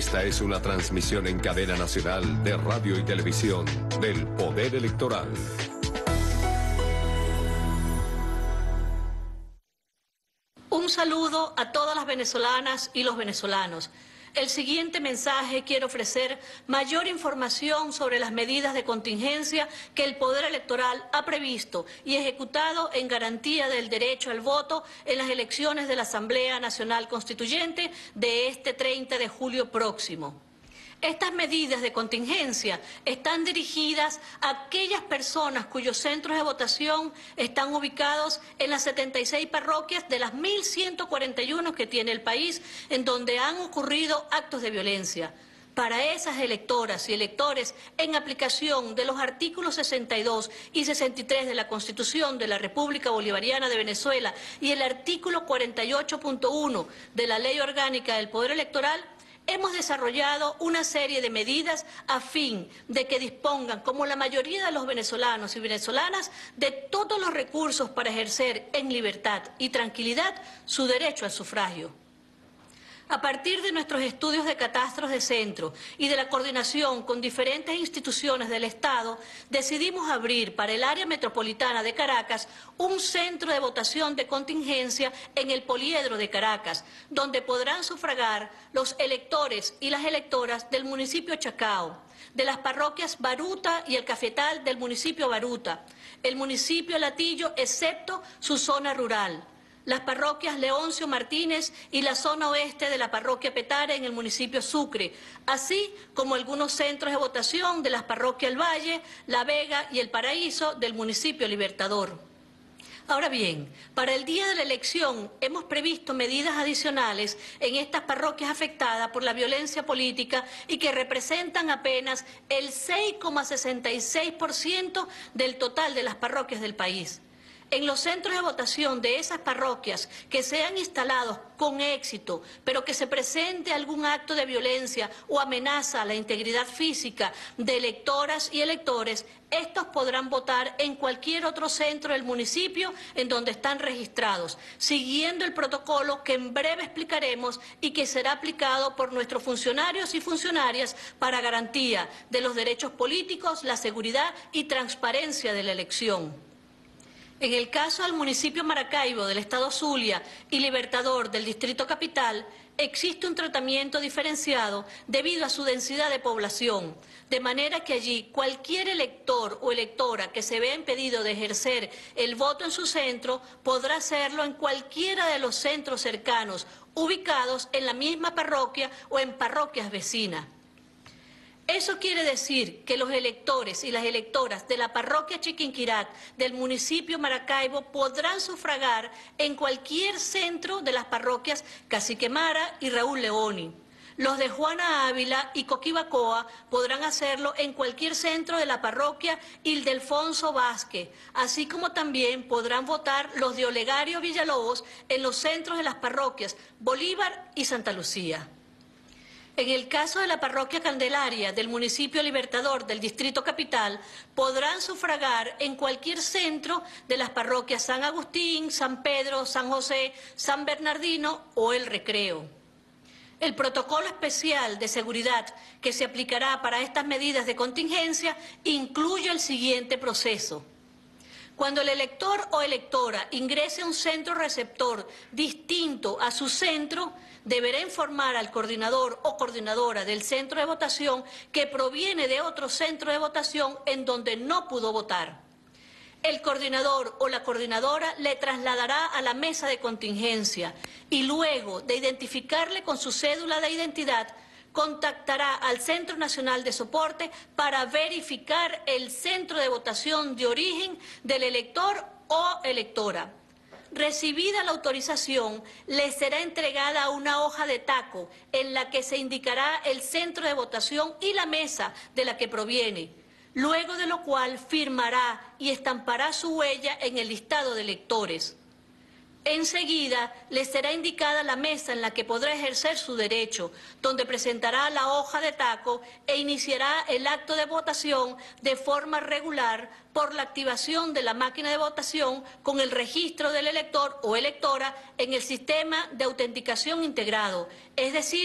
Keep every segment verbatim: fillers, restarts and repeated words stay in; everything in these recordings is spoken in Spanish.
Esta es una transmisión en cadena nacional de radio y televisión del Poder Electoral. Un saludo a todas las venezolanas y los venezolanos. El siguiente mensaje quiere ofrecer mayor información sobre las medidas de contingencia que el Poder Electoral ha previsto y ejecutado en garantía del derecho al voto en las elecciones de la Asamblea Nacional Constituyente de este treinta de julio próximo. Estas medidas de contingencia están dirigidas a aquellas personas cuyos centros de votación están ubicados en las setenta y seis parroquias de las mil ciento cuarenta y uno que tiene el país, en donde han ocurrido actos de violencia. Para esas electoras y electores, en aplicación de los artículos sesenta y dos y sesenta y tres de la Constitución de la República Bolivariana de Venezuela y el artículo cuarenta y ocho punto uno de la Ley Orgánica del Poder Electoral, hemos desarrollado una serie de medidas a fin de que dispongan, como la mayoría de los venezolanos y venezolanas, de todos los recursos para ejercer en libertad y tranquilidad su derecho al sufragio. A partir de nuestros estudios de catastros de centro y de la coordinación con diferentes instituciones del Estado, decidimos abrir para el área metropolitana de Caracas un centro de votación de contingencia en el Poliedro de Caracas, donde podrán sufragar los electores y las electoras del municipio Chacao, de las parroquias Baruta y El Cafetal del municipio Baruta, el municipio Latillo, excepto su zona rural, las parroquias Leoncio Martínez y la zona oeste de la parroquia Petare en el municipio Sucre, así como algunos centros de votación de las parroquias El Valle, La Vega y El Paraíso del municipio Libertador. Ahora bien, para el día de la elección hemos previsto medidas adicionales en estas parroquias afectadas por la violencia política y que representan apenas el seis coma sesenta y seis por ciento del total de las parroquias del país. En los centros de votación de esas parroquias que sean instalados con éxito, pero que se presente algún acto de violencia o amenaza a la integridad física de electoras y electores, estos podrán votar en cualquier otro centro del municipio en donde están registrados, siguiendo el protocolo que en breve explicaremos y que será aplicado por nuestros funcionarios y funcionarias para garantía de los derechos políticos, la seguridad y transparencia de la elección. En el caso del municipio Maracaibo, del estado Zulia y Libertador del distrito capital, existe un tratamiento diferenciado debido a su densidad de población, de manera que allí cualquier elector o electora que se vea impedido de ejercer el voto en su centro podrá hacerlo en cualquiera de los centros cercanos, ubicados en la misma parroquia o en parroquias vecinas. Eso quiere decir que los electores y las electoras de la parroquia Chiquinquirat del municipio Maracaibo podrán sufragar en cualquier centro de las parroquias Cacique Mara y Raúl Leoni. Los de Juana Ávila y Coquibacoa podrán hacerlo en cualquier centro de la parroquia Ildefonso Vázquez, así como también podrán votar los de Olegario Villalobos en los centros de las parroquias Bolívar y Santa Lucía. En el caso de la parroquia Candelaria del municipio Libertador del distrito capital, podrán sufragar en cualquier centro de las parroquias San Agustín, San Pedro, San José, San Bernardino o El Recreo. El protocolo especial de seguridad que se aplicará para estas medidas de contingencia incluye el siguiente proceso. Cuando el elector o electora ingrese a un centro receptor distinto a su centro, deberá informar al coordinador o coordinadora del centro de votación que proviene de otro centro de votación en donde no pudo votar. El coordinador o la coordinadora le trasladará a la mesa de contingencia y luego de identificarle con su cédula de identidad, contactará al Centro Nacional de Soporte para verificar el centro de votación de origen del elector o electora. Recibida la autorización, le será entregada una hoja de taco en la que se indicará el centro de votación y la mesa de la que proviene, luego de lo cual firmará y estampará su huella en el listado de electores. Enseguida le será indicada la mesa en la que podrá ejercer su derecho, donde presentará la hoja de taco e iniciará el acto de votación de forma regular por la activación de la máquina de votación con el registro del elector o electora en el sistema de autenticación integrado, es decir,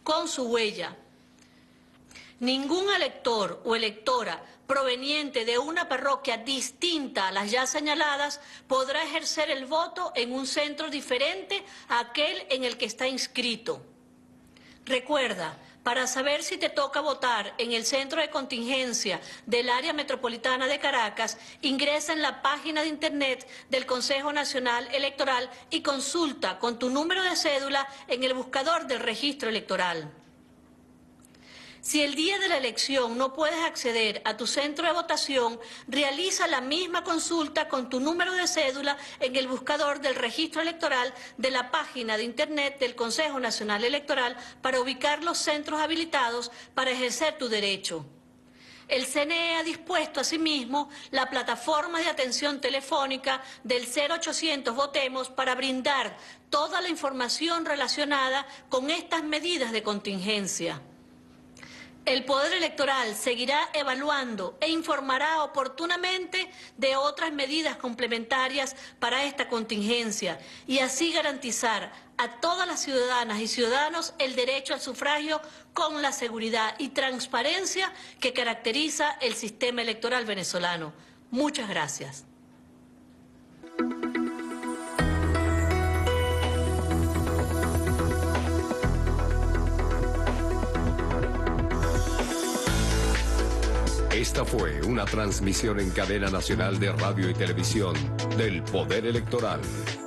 con su huella. Ningún elector o electora proveniente de una parroquia distinta a las ya señaladas podrá ejercer el voto en un centro diferente a aquel en el que está inscrito. Recuerda, para saber si te toca votar en el centro de contingencia del área metropolitana de Caracas, ingresa en la página de internet del Consejo Nacional Electoral y consulta con tu número de cédula en el buscador del registro electoral. Si el día de la elección no puedes acceder a tu centro de votación, realiza la misma consulta con tu número de cédula en el buscador del registro electoral de la página de internet del Consejo Nacional Electoral para ubicar los centros habilitados para ejercer tu derecho. El C N E ha dispuesto asimismo la plataforma de atención telefónica del cero ochocientos Votemos para brindar toda la información relacionada con estas medidas de contingencia. El Poder Electoral seguirá evaluando e informará oportunamente de otras medidas complementarias para esta contingencia y así garantizar a todas las ciudadanas y ciudadanos el derecho al sufragio con la seguridad y transparencia que caracteriza el sistema electoral venezolano. Muchas gracias. Esta fue una transmisión en cadena nacional de radio y televisión del Poder Electoral.